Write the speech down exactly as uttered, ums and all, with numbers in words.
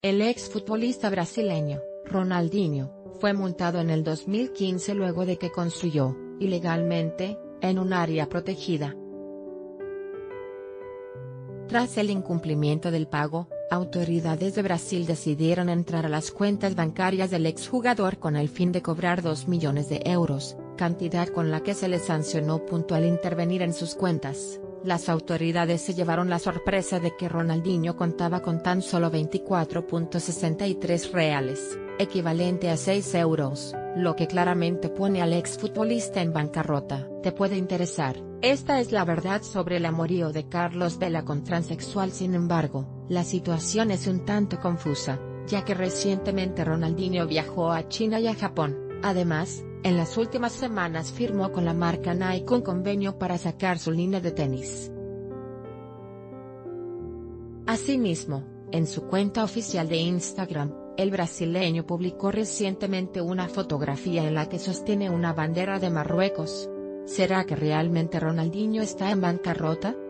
El exfutbolista brasileño, Ronaldinho, fue multado en el dos mil quince luego de que construyó, ilegalmente, en un área protegida. Tras el incumplimiento del pago, autoridades de Brasil decidieron entrar a las cuentas bancarias del exjugador con el fin de cobrar dos millones de euros, cantidad con la que se le sancionó al intervenir en sus cuentas. Las autoridades se llevaron la sorpresa de que Ronaldinho contaba con tan solo veinticuatro punto sesenta y tres reales, equivalente a seis euros, lo que claramente pone al exfutbolista en bancarrota. Te puede interesar. Esta es la verdad sobre el amorío de Carlos Vela con transexual. Sin embargo, la situación es un tanto confusa, ya que recientemente Ronaldinho viajó a China y a Japón. Además, en las últimas semanas firmó con la marca Nike un convenio para sacar su línea de tenis. Asimismo, en su cuenta oficial de Instagram, el brasileño publicó recientemente una fotografía en la que sostiene una bandera de Marruecos. ¿Será que realmente Ronaldinho está en bancarrota?